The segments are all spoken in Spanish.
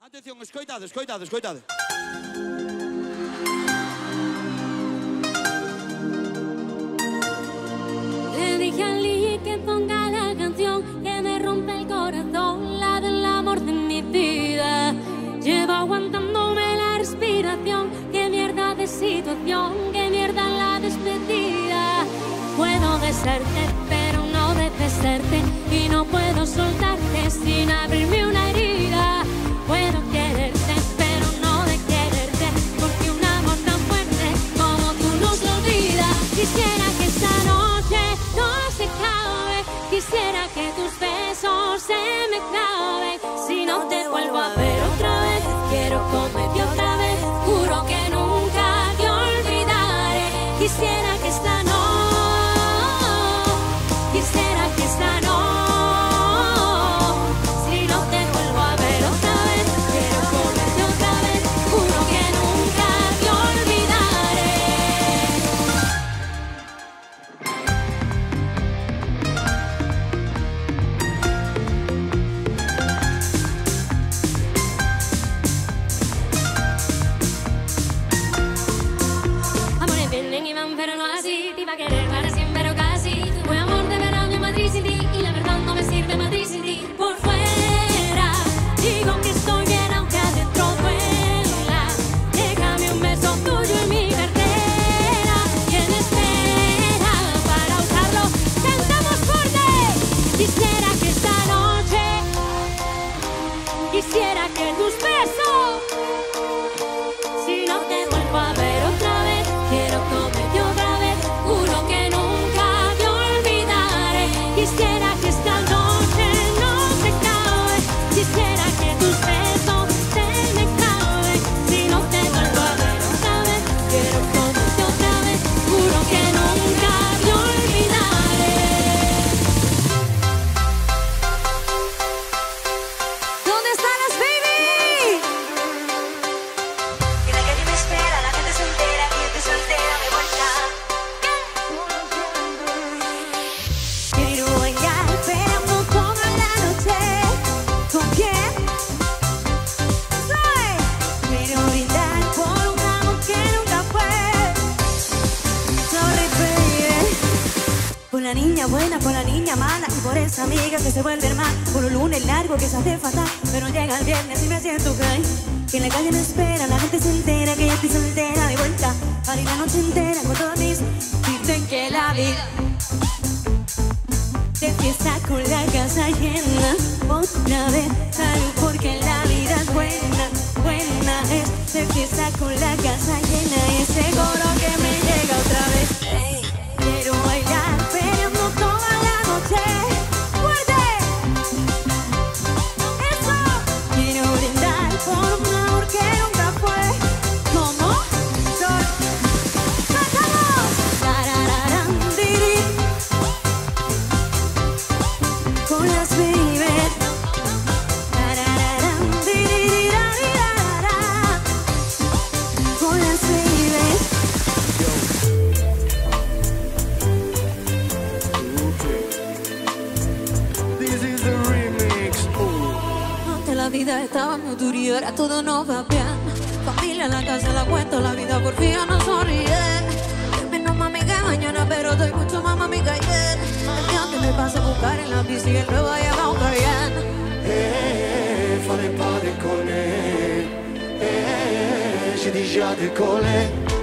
Atención, escoitade, escoitade, escoitade. Le dije a Lee que ponga la canción que me rompe el corazón, la del amor de mi vida. Llevo aguantándome la respiración, qué mierda de situación, qué mierda la despedida. Puedo besarte, pero no deshacerte, y no puedo soltarte sin abrirme una herida. Puedo quererte, pero no de quererte, porque un amor tan fuerte como tú no se olvida. Quisiera que esta noche no se acabe, quisiera que tus besos se me claven. Si no te vuelvo a ver otra vez, quiero comerte otra vez, juro que nunca te olvidaré. Quisiera que esta noche, quisiera que esta noche, si no te vuelvo a ver otra vez, quiero comerte otra vez, juro que nunca te olvidaré. Amores vienen y van, pero no así. Te iba a querer para siempre, pero casi. Fue amor de verano en Madrid sin ti, y la verdad no me sirve Madrid sin ti. Por fuera digo que estoy bien, aunque adentro duela. Déjame un beso tuyo en mi cartera. ¿Quién espera para usarlo? ¡Cantamos fuerte! Quisiera que esta noche, quisiera que tus besos, si no te vuelvo a ver otra vez, quiero comerte otra vez, juro que nunca te olvidaré. Quisiera que esta noche no se acabe, quisiera que tus besos se me claven. Si no te vuelvo a ver otra vez, quiero comerte otra vez, juro que nunca te olvidaré. ¿Dónde están las baby? Que la calle me espera, la gente se entera que yo estoy soltera de vuelta. Quiero bailar, pero no toda la noche. ¿Con quién? Soy. Quiero brindar por un amor que nunca fue. Sorry, baby. Por la niña buena, por la niña mala, y por esa amiga que se vuelve hermana. Por un lunes largo que se hace fatal, pero llega el viernes y me siento gay. Que en la calle me espera, la gente se entera que ya estoy soltera de vuelta. Para ir la noche entera con todos mis. Dicen que la vida de fiesta con la casa llena. Otra vez salud porque la vida es buena, buena es de fiesta con la casa llena. Y ese coro que me llega otra vez. Quiero bailar, pero no toda la noche. ¡Fuerte! ¡Eso! Quiero brindar por un amor que nunca fue. ¿Cómo? ¡Cantamos! Tarararán, diri. Con las babies. Tarararán, diririrararara. Con las babies. This is the remix. Antes la vida estaba muy dura y ahora todo no va bien. Familia en la casa, la cuento, la vida por fin no sonríe. Menos mami que mañana, pero doy mucho más mami que ayer. El que antes me pasa a buscar en la bici y el nuevo ha llamado Cayenne. Fare pare con lei. Si dice de cole.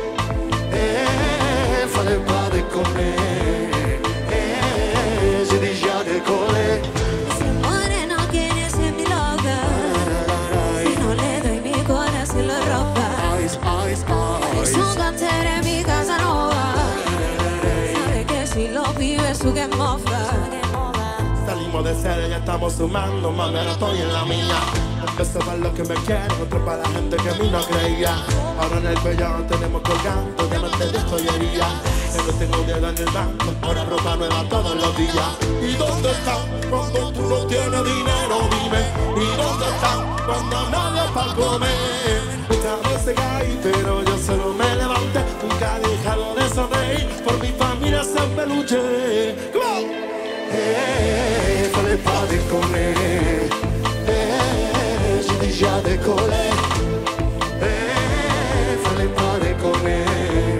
Fare pare con lei. Si dice de cole. Si muere no quiere ser mi loca. Si no le doy mi corazón lo roba. Ice, ice, Es ice. un cáncer en mi casa no va. Sabe que si lo vive su game over. Salimos de serie, ya estamos sumando, mami, ahora estoy en la mía. Empecé para los que me quieren, otro para la gente que a mí no creía. Ahora en el pellón tenemos colgando, diamantes de joyería. Que no tengo dinero en el banco, ahora ropa nueva todos los días. ¿Y dónde están cuando tú no tienes dinero? Dime. ¿Y dónde están cuando nadie para comer? Muchas veces caí, pero yo solo me levanté. Nunca he dejado de sonreír, por mi familia siempre luché. Come on. Fare pare con me. Si dice de cole, fallait pas déconner,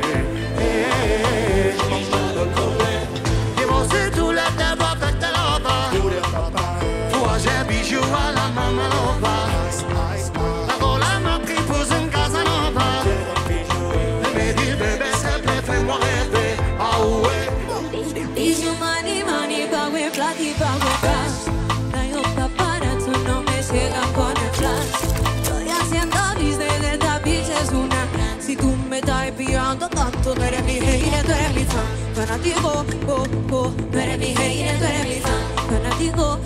mamma al cole. Dis-moi si tu la devo avec ta loba, toi j'ai bijou à la maman loba. La gola m'a pris pour une casa nova. Elle me dit bébé s'il te plaît fais-moi rêver, ah ouais. Bijou money, money, pague, plati, pague, cash. Traigo para tú no me llegas con el flash. Estoy haciendo business de esta bitch es una. Si tú me estás pillando tanto, tú eres mi hater, tú eres mi fan. Fanático, tú eres mi hater, tú eres mi fan. Fanático,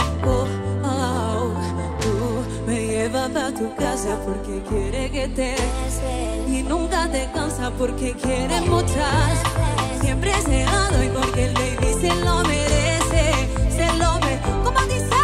tú me llevas a tu casa porque quiere que te y nunca te cansa porque quiere muchas. Siempre se lo doy porque el baby se lo merece, se lo merece. Como dice